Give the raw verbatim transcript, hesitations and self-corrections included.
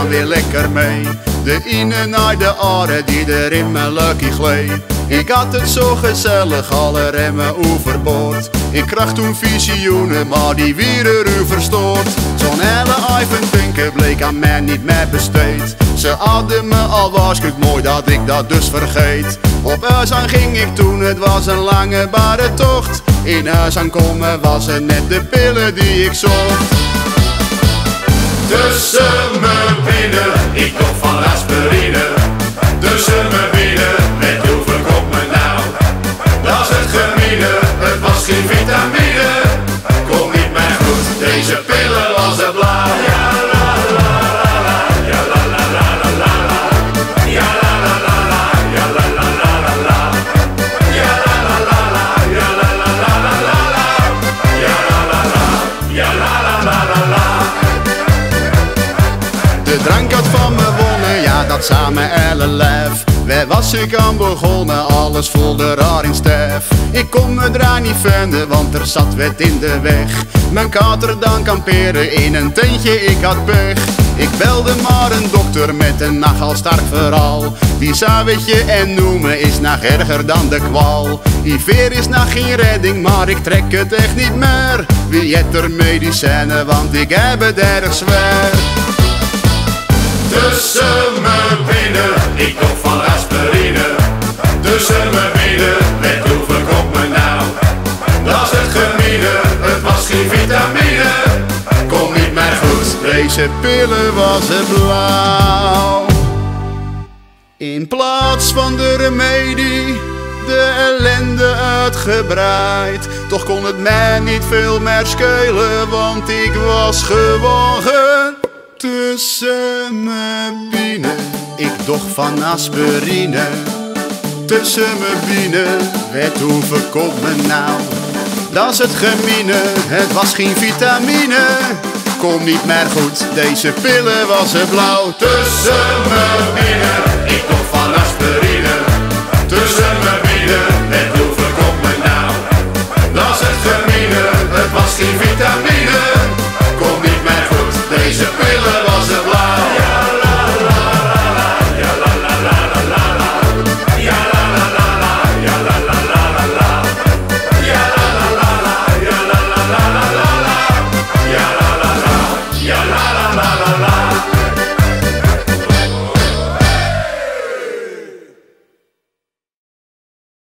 gaan weer lekker mee. De ine naar de andere die er in mijn lucky gleed. Ik had het zo gezellig, alle remmen overboord. Ik kreeg toen visioenen, maar die wieren u verstoord. Zo'n hele Ivan bleek aan mij niet meer besteed. Ze hadden me al waarschuwd, mooi dat ik dat dus vergeet. Op huis aan ging ik toen, het was een lange bare tocht. In huis aankomen was het net de pillen die ik zocht. Tussen me binnen, ik toch van aspirine. Tussen me binnen, met hoeveel komt me nou? Dat is het gemene, het was geen vitamine. Kom niet meer goed, deze pillen was het blauw. Ja la la la la, ja la la la la la la. Ja la la la la, ja la la la la la. Ja la la la la, ja la la la la la la. Ja la la la, ja la la la la la. De drank had van me wonnen, ja dat samen elle lijf. Waar was ik aan begonnen, alles voelde raar in stijf. Ik kon me daar niet vinden, want er zat wet in de weg. Mijn kater dan kamperen in een tentje, ik had pech. Ik belde maar een dokter met een nogal sterk verhaal. Die zei weet je en noemen is nog erger dan de kwal. I V is nog geen redding, maar ik trek het echt niet meer. Wie het er medicijnen, want ik heb het erg zwaar. Tussen me binnen, ik toch van aspirine. Tussen me binnen, met hoeveel komt me nou? Dat is het gemene, het was geen vitamine. Kom niet meer goed, Deze pillen was het blauw. In plaats van de remedie, de ellende uitgebreid. Toch kon het mij niet veel meer schelen, want ik was gewoon ge... Tussen me binnen, ik doch van aspirine. Tussen me binnen, werd hoeveel komt me nou? Dat is het gemene, het was geen vitamine. Kom niet meer goed, deze pillen was het blauw. tussen me binnen, ik toch van aspirine. Tussen me binnen, met hoeveel komt me nou? Dat is het gemene, het was geen vitamine.